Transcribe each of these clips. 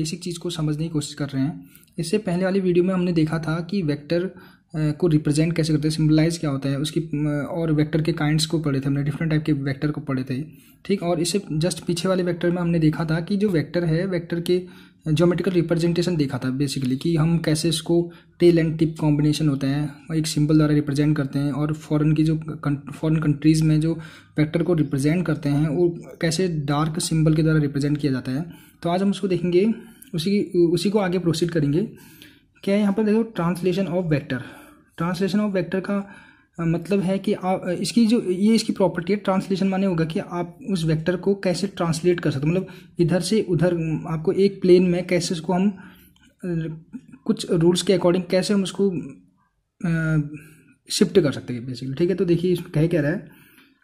Basic चीज़ को समझने की कोशिश कर रहे हैं। इससे पहले वाली वीडियो में हमने देखा था कि वेक्टर को रिप्रेजेंट कैसे करते हैं, सिंबलाइज क्या होता है उसकी, और वेक्टर के काइंड्स को पढ़े थे हमने, डिफरेंट टाइप के वेक्टर को पढ़े थे, ठीक। और इससे जस्ट पीछे वाले वेक्टर में हमने देखा था कि जो वेक्टर है, वेक्टर के ज्योमेट्रिकल रिप्रेजेंटेशन देखा था बेसिकली, कि हम कैसे इसको टेल एंड टिप कॉम्बिनेशन होता है, एक सिंबल द्वारा रिप्रेजेंट करते हैं, और फॉरेन की जो फॉरेन कंट्रीज़ में जो वेक्टर को रिप्रेजेंट करते हैं वो कैसे डार्क सिंबल के द्वारा रिप्रेजेंट किया जाता है। तो आज हम उसको देखेंगे, उसी को आगे प्रोसीड करेंगे। क्या है यहाँ पर देखो, translation of vector. Translation of vector का मतलब है कि आप इसकी जो ये इसकी प्रॉपर्टी है, ट्रांसलेशन माने होगा कि आप उस वेक्टर को कैसे ट्रांसलेट कर सकते हो, मतलब इधर से उधर आपको एक प्लेन में कैसे उसको हम कुछ रूल्स के अकॉर्डिंग कैसे हम उसको शिफ्ट कर सकते हैं बेसिकली, ठीक है। तो देखिए इसमें कह रहा है,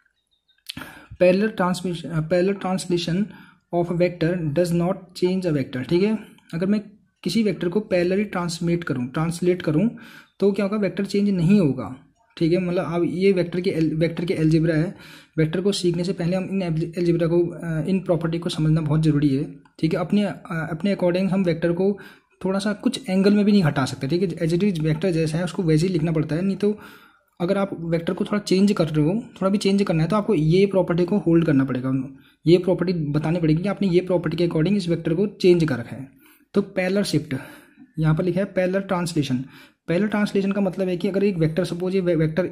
parallel translation of a vector does not change a vector, ठीक है। अगर मैं किसी वेक्टर को पैरेलली ट्रांसलेट करूँ तो क्या होगा, वेक्टर चेंज नहीं होगा, ठीक है। मतलब अब ये वेक्टर के अलजेब्रा है। वेक्टर को सीखने से पहले हम इन अलजेब्रा को, इन प्रॉपर्टी को समझना बहुत ज़रूरी है, ठीक है। अपने अकॉर्डिंग हम वेक्टर को थोड़ा सा कुछ एंगल में भी नहीं हटा सकते, ठीक है। एज इट इज वेक्टर जैसा है उसको वैसे ही लिखना पड़ता है, नहीं तो अगर आप वेक्टर को थोड़ा चेंज कर रहे हो, थोड़ा भी चेंज करना है, तो आपको ये प्रॉपर्टी को होल्ड करना पड़ेगा, ये प्रॉपर्टी बतानी पड़ेगी कि आपने ये प्रॉपर्टी के अकॉर्डिंग इस वेक्टर को चेंज कर रखा है। तो पैरेलल शिफ्ट यहाँ पर लिखा है, पैरेलल ट्रांसलेशन। पैरेलल ट्रांसलेशन का मतलब है कि अगर एक वेक्टर, सपोज ये वेक्टर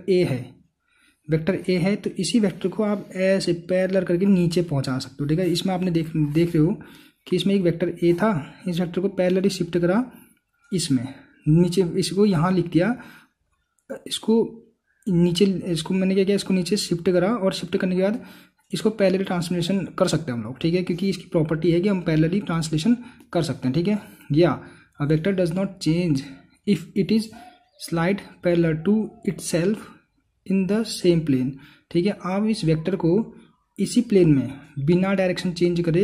ए है, तो इसी वेक्टर को आप ऐसे पैरेलल करके नीचे पहुंचा सकते हो, ठीक है। इसमें आपने देख रहे हो कि इसमें एक वेक्टर ए था, इस वेक्टर को पैरेलली शिफ्ट करा इसमें नीचे, इसको यहाँ लिख दिया, इसको नीचे, इसको मैंने क्या किया, इसको नीचे शिफ्ट करा, और शिफ्ट करने के बाद इसको पैरेलली ट्रांसलेशन कर सकते हैं हम लोग, ठीक है, क्योंकि इसकी प्रॉपर्टी है कि हम पैरेलली ट्रांसलेशन कर सकते हैं, ठीक है। या a vector does not change if it is slide parallel to itself in the same plane, ठीक है। आप इस वेक्टर को इसी प्लेन में बिना डायरेक्शन चेंज करे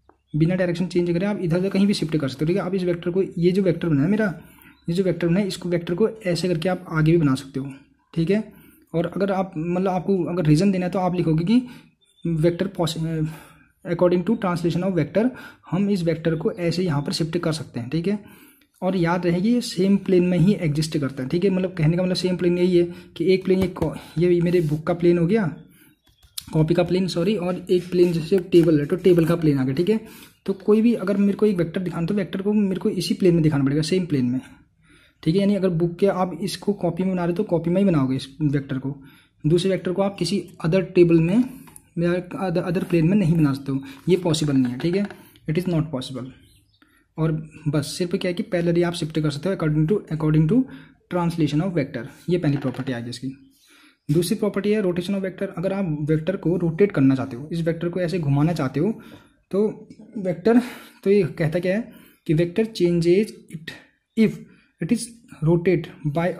आप इधर उधर कहीं भी शिफ्ट कर सकते हो, ठीक है। आप इस वेक्टर को, ये जो वेक्टर बना है मेरा, ये जो वेक्टर बना है, इसको वेक्टर को ऐसे करके आप आगे भी बना सकते हो, ठीक है। और अगर आप, मतलब आपको अगर रीज़न देना है तो आप लिखोगे कि vector according to translation of vector, हम इस वेक्टर को ऐसे यहाँ पर शिफ्ट कर सकते हैं, ठीक है। और याद रहेगी ये सेम प्लेन में ही एग्जिस्ट करता है, ठीक है। मतलब कहने का मतलब सेम प्लेन यही है कि एक प्लेन, ये मेरे बुक का प्लेन हो गया, कॉपी का प्लेन सॉरी, और एक प्लेन जैसे टेबल है तो टेबल का प्लेन आ गया, ठीक है। तो कोई भी अगर मेरे को एक वेक्टर दिखाना, तो वेक्टर को मेरे को इसी प्लेन में दिखाना पड़ेगा, सेम प्लेन में, ठीक है। यानी अगर बुक के आप इसको कॉपी में बना रहे हो तो कॉपी में ही बनाओगे इस वेक्टर को, दूसरे वेक्टर को आप किसी अदर टेबल में या अदर प्लेन में नहीं बना सकते हो, ये पॉसिबल नहीं है, ठीक है। It is not possible. और बस सिर्फ क्या है कि पैरेलली आप शिफ्ट कर सकते हो according to translation of vector, ये पहली प्रॉपर्टी आ गई इसकी। दूसरी प्रॉपर्टी है रोटेशन ऑफ वेक्टर। अगर आप वेक्टर को रोटेट करना चाहते हो, इस वेक्टर को ऐसे घुमाना चाहते हो, तो वेक्टर, तो ये कहता क्या है कि vector changes it if it is rotate by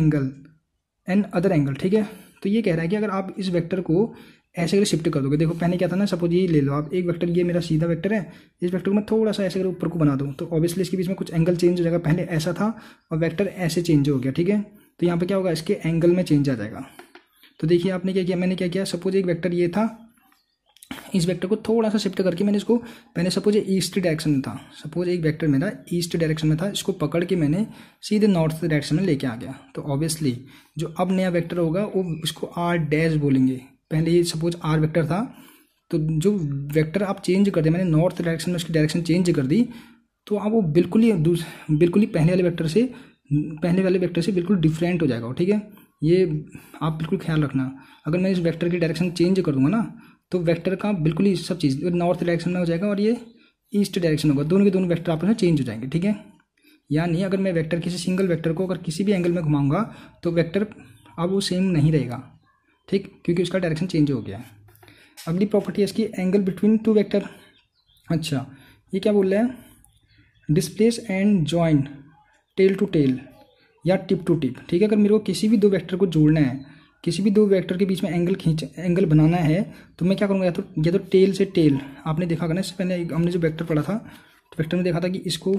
another angle, ठीक है। तो ये कह रहा है कि अगर आप इस वेक्टर को ऐसे करके शिफ्ट कर दोगे, देखो पहले क्या था ना, सपोज ये ले लो आप, एक वेक्टर, ये मेरा सीधा वेक्टर है, इस वेक्टर को मैं थोड़ा सा ऐसे करके ऊपर को बना दूँ, तो ऑब्वियसली इसके बीच में कुछ एंगल चेंज हो जाएगा, पहले ऐसा था और वेक्टर ऐसे चेंज हो गया, ठीक है। तो यहाँ पे क्या होगा, इसके एंगल में चेंज आ जाएगा। तो देखिए आपने क्या किया, मैंने क्या किया, सपोज एक वेक्टर ये था, इस वेक्टर को थोड़ा सा शिफ्ट करके मैंने इसको, पहले सपोज ये ईस्ट डायरेक्शन में था, सपोज एक वेक्टर मेरा ईस्ट डायरेक्शन में था, इसको पकड़ के मैंने सीधे नॉर्थ डायरेक्शन में लेके आ गया। तो ऑब्वियसली जो अब नया वेक्टर होगा वो इसको आर डैश बोलेंगे। पहले ये सपोज आर वेक्टर था, तो जो वेक्टर आप चेंज कर दे, मैंने नॉर्थ डायरेक्शन में उसकी डायरेक्शन चेंज कर दी, तो अब वो बिल्कुल ही पहले वाले वेक्टर से बिल्कुल डिफरेंट हो जाएगा, ठीक है। ये आप बिल्कुल ख्याल रखना, अगर मैं इस वेक्टर की डायरेक्शन चेंज कर दूंगा ना, तो वेक्टर का बिल्कुल ही सब चीज़ नॉर्थ डायरेक्शन में हो जाएगा और ये ईस्ट डायरेक्शन होगा, दोनों के दोनों वेक्टर आपस में चेंज हो जाएंगे, ठीक है। यानी अगर मैं वेक्टर, किसी सिंगल वेक्टर को अगर किसी भी एंगल में घुमाऊंगा तो वेक्टर अब वो सेम नहीं रहेगा, ठीक, क्योंकि उसका डायरेक्शन चेंज हो गया है। अगली प्रॉपर्टी है इसकी, एंगल बिटवीन टू वेक्टर। अच्छा, ये क्या बोल रहा है, displace and join tail to tail या टिप टू टिप, ठीक है। अगर मेरे को किसी भी दो वेक्टर को जोड़ना है, किसी भी दो वेक्टर के बीच में एंगल बनाना है, तो मैं क्या करूँगा, या तो टेल से टेल, आपने देखा होगा ना, इससे पहले हमने जो वेक्टर पढ़ा था, तो वेक्टर में देखा था कि इसको,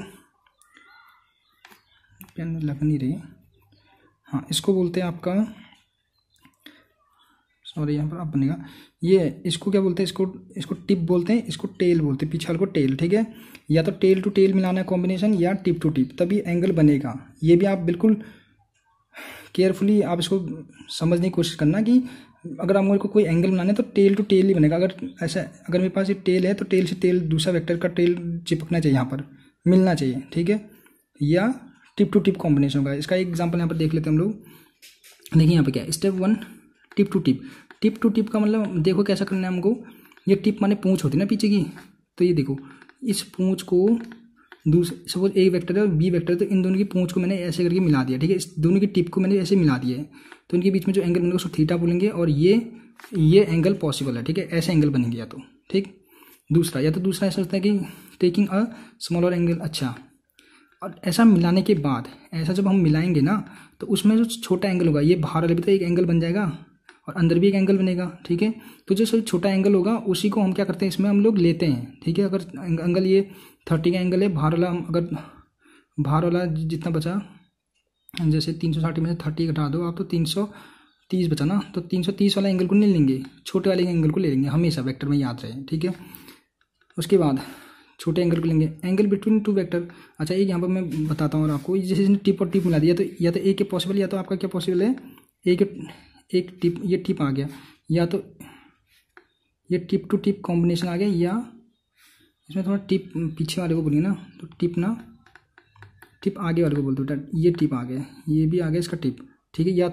पेन लग नहीं रही, हाँ, इसको बोलते हैं आपका, सॉरी यहाँ पर अब बनेगा ये, इसको क्या बोलते हैं, इसको टिप बोलते हैं, इसको टेल बोलते हैं, पीछे वाले को टेल, ठीक है। या तो टेल टू टेल मिलाना है कॉम्बिनेशन, या टिप टू टिप, तभी एंगल बनेगा। ये भी आप बिल्कुल केयरफुली आप इसको समझने की कोशिश करना कि अगर आप मुझको कोई एंगल बनाना है तो टेल टू टेल ही बनेगा। अगर ऐसा, अगर मेरे पास ये टेल है तो टेल से टेल, दूसरा वेक्टर का टेल चिपकना चाहिए, यहाँ पर मिलना चाहिए, ठीक है। या टिप टू टिप कॉम्बिनेशन होगा। इसका एक एग्जांपल यहाँ पर देख लेते हैं हम लोग। देखिए यहाँ पे क्या है, step 1 tip to tip. Tip to tip का मतलब देखो कैसा करना है हमको। ये टिप माने पूंछ होती है ना पीछे की, तो ये देखो इस पूंछ को सपोज ए वेक्टर है और बी वेक्टर है, तो इन दोनों की पूंछ को मैंने ऐसे करके मिला दिया, ठीक है। इस दोनों की टिप को मैंने ऐसे मिला दिया है, तो इनके बीच में जो एंगल बनेगा उसको थीटा बोलेंगे, और ये एंगल पॉसिबल है, ठीक है। ऐसे एंगल बनेंगे या तो, ठीक। दूसरा ऐसा होता है कि टेकिंग अ स्मॉलर एंगल। अच्छा, और ऐसा मिलाने के बाद, ऐसा जब हम मिलाएंगे ना, तो उसमें जो छोटा एंगल होगा, ये बाहर वाले भी तो एक एंगल बन जाएगा और अंदर भी एक एंगल बनेगा, ठीक है। तो जो सब छोटा एंगल होगा उसी को हम क्या करते हैं, इसमें हम लोग लेते हैं, ठीक है। अगर एंगल ये 30 का एंगल है, बाहर वाला अगर बाहर वाला जितना बचा, जैसे 360 में से 30 घटा दो आप, तो 330 बचा ना, तो 330 वाला एंगल को नहीं लेंगे, छोटे वाले एंगल को ले लेंगे, हमेशा वेक्टर में याद रहे, ठीक है। उसके बाद छोटे एंगल को लेंगे, एंगल बिटवीन टू वेक्टर। अच्छा, एक यहाँ पर मैं बताता हूँ और आपको, जैसे इसने टिप और टिप मिला दिया, तो या तो एक के पॉसिबल, या तो आपका क्या पॉसिबल है, एक टिप, ये टिप आ गया, या तो ये टिप टू टिप कॉम्बिनेशन आ गया, या इसमें थोड़ा टिप पीछे वाले को बोलिए ना, तो टिप ना, टिप आगे वाले को बोलते बेटा, ये टिप आ गया, ये भी आ गया इसका टिप, ठीक है। या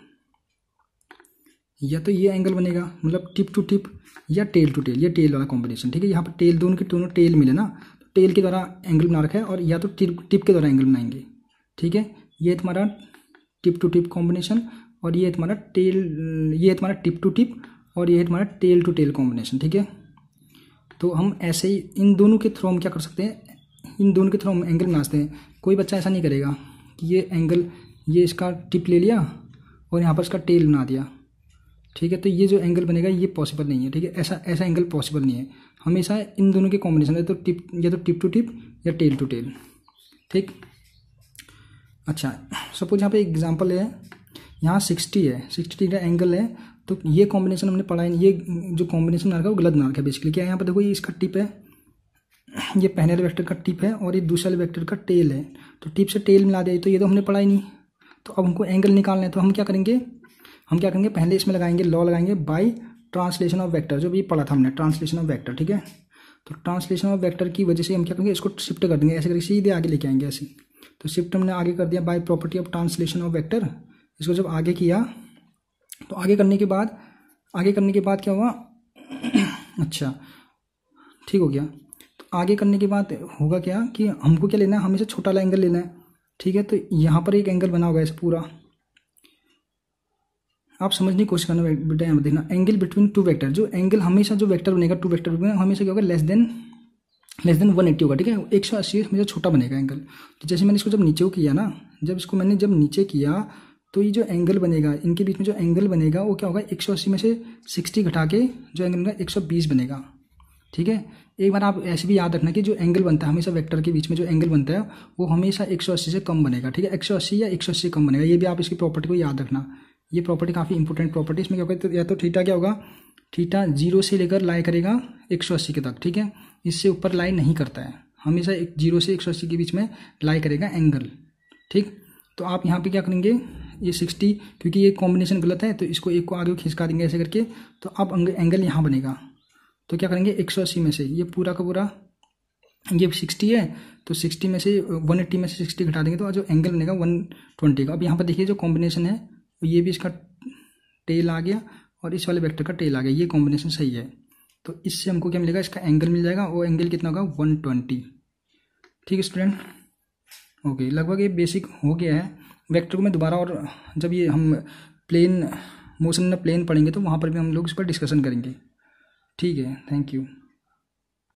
तो ये एंगल बनेगा, मतलब टिप टू टिप या टेल टू टेल, ये टेल वाला कॉम्बिनेशन, ठीक है। यहाँ पर टेल, दोनों के दोनों टेल मिले ना, तो टेल के द्वारा एंगल बना रखा है, और या तो टिप के द्वारा एंगल बनाएंगे, ठीक है। ये तुम्हारा टिप टू टिप कॉम्बिनेशन, और ये तुम्हारा टिप टू टिप, और ये तुम्हारा टेल टू टेल कॉम्बिनेशन, ठीक है। तो हम ऐसे ही इन दोनों के थ्रू हम क्या कर सकते हैं, इन दोनों के थ्रू हम एंगल बना सकते हैं। कोई बच्चा ऐसा नहीं करेगा कि ये एंगल, ये इसका टिप ले लिया और यहाँ पर इसका टेल बना दिया, ठीक है। तो ये जो एंगल बनेगा ये पॉसिबल नहीं है, ठीक है। ऐसा एंगल पॉसिबल नहीं है, हमेशा इन दोनों के कॉम्बिनेशन है, तो टिप टू टिप या टेल टू टेल, ठीक। अच्छा, सपोज यहाँ पे एग्जांपल है, यहाँ 60 है, 60 डिग्री एंगल है, तो ये कॉम्बिनेशन हमने पढ़ा है, ये जो कॉम्बिनेशन बना रखा है वो गलत बना रखा है बेसिकली। क्या है यहाँ पर देखो, ये इसका टिप है, ये पहले वाले वेक्टर का टिप है, और ये दूसरे वाले वेक्टर का टेल है, तो टिप से टेल मिला दिया, तो ये तो हमने पढ़ा ही नहीं। तो अब हमको एंगल निकालना है, तो हम क्या करेंगे, पहले इसमें लगाएंगे लॉ, लगाएंगे बाय ट्रांसलेशन ऑफ वेक्टर, जो भी पढ़ा था हमने, ट्रांसलेशन ऑफ वेक्टर, ठीक है। तो ट्रांसलेशन ऑफ वेक्टर की वजह से हम क्या करेंगे, इसको शिफ्ट कर देंगे, ऐसे करके सीधे आगे लेके आएंगे ऐसे। तो शिफ्ट हमने आगे कर दिया by property of translation of vector. इसको जब आगे किया, तो आगे करने के बाद क्या हुआ अच्छा, ठीक हो गया। तो आगे करने के बाद होगा क्या कि हमको क्या लेना है, हमेशा छोटा वाला एंगल लेना है, ठीक है। तो यहाँ पर एक एंगल बना होगा ऐसे पूरा, आप समझने की कोशिश करना बेटा, यहाँ देखना, एंगल बिटवीन टू वेक्टर, जो एंगल हमेशा जो वेक्टर बनेगा, टू वेक्टर में हमेशा क्या होगा, लेस देन 180 होगा, ठीक है। 180 हमेशा छोटा बनेगा एंगल। तो जैसे मैंने इसको जब नीचे किया ना, जब नीचे किया, तो ये जो एंगल बनेगा, इनके बीच में जो एंगल बनेगा वो क्या होगा, 180 में से 60 घटा के जो एंगल बनेगा 120 बनेगा, ठीक है। एक बार आप ऐसे भी याद रखना कि जो एंगल बनता है हमेशा वेक्टर के बीच में, जो एंगल बनता है वो हमेशा 180 से कम बनेगा, ठीक है। 180 या 180 से कम बनेगा, ये भी आप इसकी प्रॉपर्टी को याद रखना। ये प्रॉपर्टी काफ़ी इंपॉर्टेंट प्रॉपर्टी, इसमें क्या होगा, तो या तो थीटा क्या होगा, थीटा 0 से लेकर लाई करेगा 180 के तक, ठीक है। इससे ऊपर लाई नहीं करता है, हमेशा 0 से 180 के बीच में लाई करेगा एंगल, ठीक। तो आप यहाँ पे क्या करेंगे, ये 60, क्योंकि ये कॉम्बिनेशन गलत है, तो इसको एक को आगे खिसका देंगे ऐसे करके, तो अब एंगल यहाँ बनेगा। तो क्या करेंगे, 180 में से ये पूरा का पूरा, ये 60 है, तो 60 में से 180 में से 60 घटा देंगे, तो जो एंगल बनेगा 120 का। अब यहाँ पर देखिए जो कॉम्बिनेशन है, ये भी इसका टेल आ गया और इस वाले वेक्टर का टेल आ गया, ये कॉम्बिनेशन सही है। तो इससे हमको क्या मिलेगा, इसका एंगल मिल जाएगा, वो एंगल कितना होगा, 120, ठीक है स्टूडेंट। ओके, लगभग ये बेसिक हो गया है। वेक्टर को मैं दोबारा, और जब ये हम प्लेन मोशन में प्लेन पढ़ेंगे तो वहाँ पर भी हम लोग इस पर डिस्कशन करेंगे, ठीक है। Thank you.